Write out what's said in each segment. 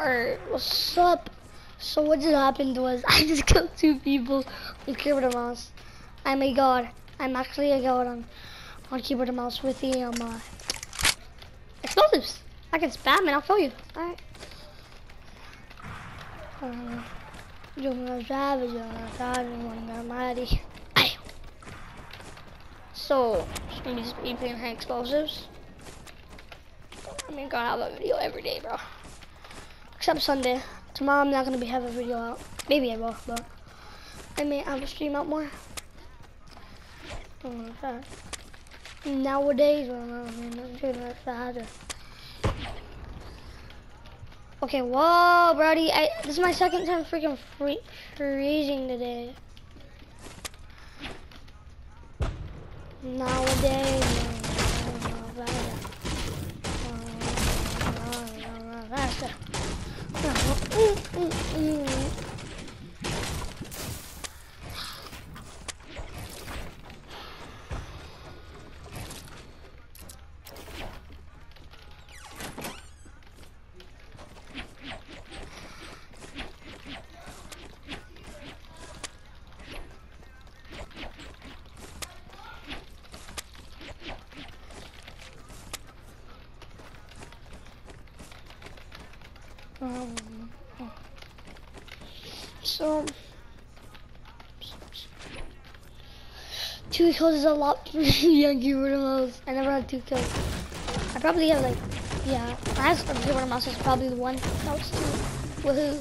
Alright, what's up? So what just happened was I just killed 2 people with keyboard and mouse. I'm a god. I'm actually a god on keyboard and mouse with the explosives. I can spam and I'll kill you. Alright. So it's gonna be just me playing explosives. I mean, gonna have a video every day, bro. Except Sunday. Tomorrow I'm not gonna have a video out. Maybe I will, but I may have a stream out more. Nowadays, okay, whoa, Brody. This is my second time freaking freezing today. Nowadays, so 2 kills is a lot for young keyboard and mouse. I never had 2 kills. I probably have like, yeah, I have some keyboard and mouse is probably the one. That was 2. Woohoo.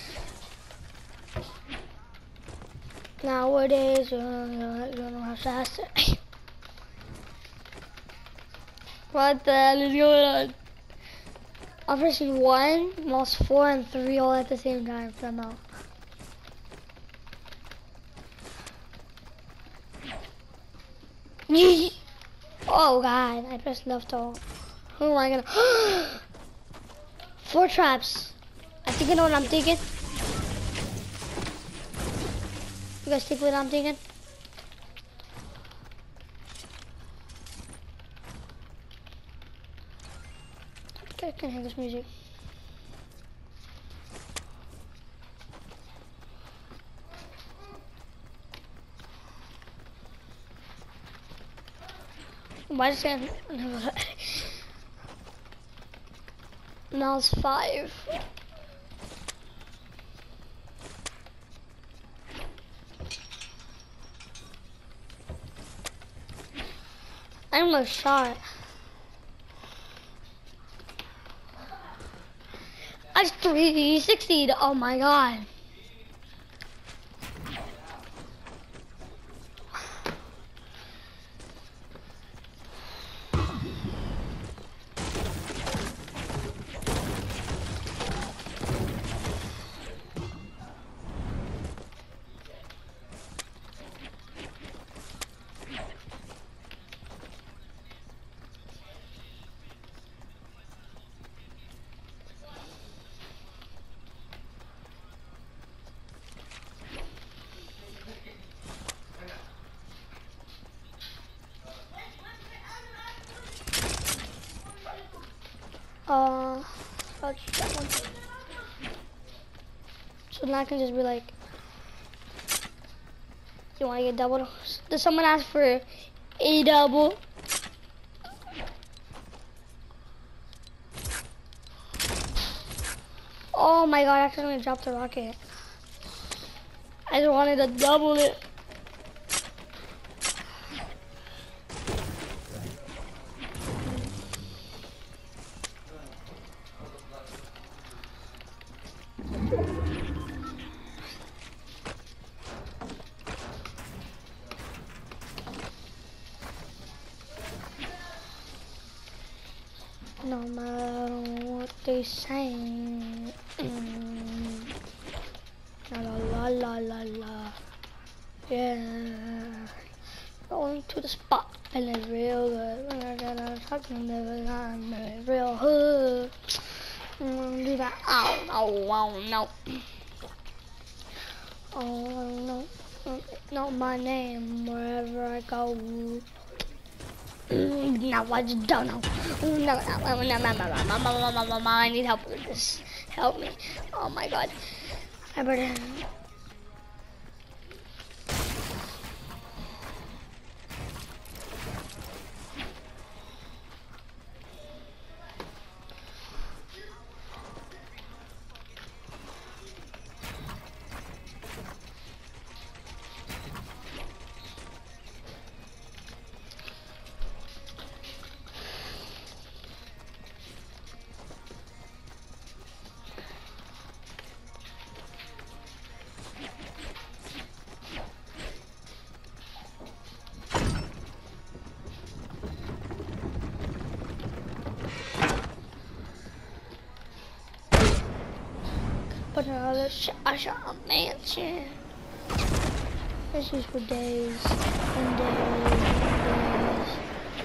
Nowadays, you don't know how fast. What the hell is going on? I'm pressing 1, mouse 4, and 3 all at the same time somehow. Oh god, I pressed left all. Who am I gonna? 4 traps. I think I know what I'm thinking. You guys think what I'm thinking? I can hear this music. Why is it now it's 5. I almost shot. I just 360'd. Oh my god. I'll just that one. So now I can just be like, you want to get double? Does someone ask for a double? Oh my god, I accidentally dropped the rocket. I just wanted to double it. No matter what they say, la la la la la, yeah. Going to the spot, feeling real good. When I got a talking, I'm real hood. Do that. Oh no. Oh no. Know my name wherever I go. Now I just don't know. No, I need help with this. Help me. Oh my god. I better... Put another shot mansion. This is for days and days and days.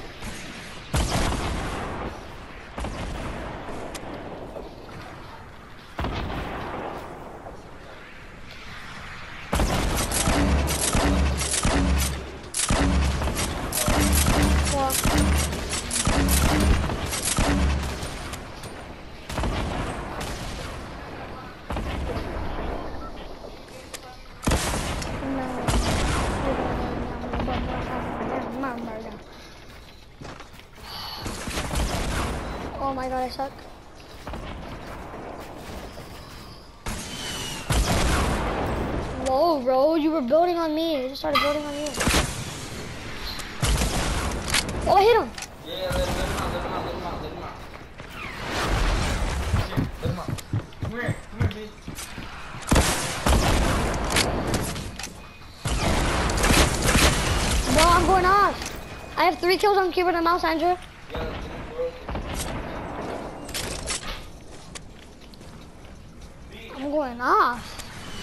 Oh my god, I suck. Whoa, bro, you were building on me. You just started building on you. Oh, I hit him. Yeah, let him out. Come here, bitch. Bro, I'm going off. I have 3 kills on keyboard and mouse, Andrew. I'm going off.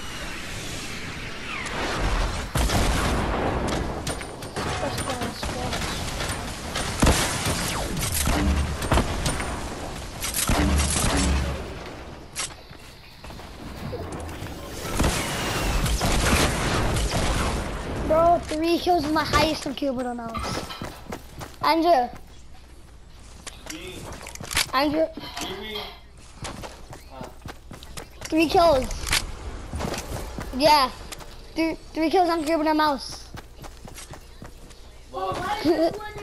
Bro, 3 kills is my highest on keyboard and mouse. Andrew. Andrew. 3 kills. Yeah. 3 kills on keyboard and mouse. Well, why did you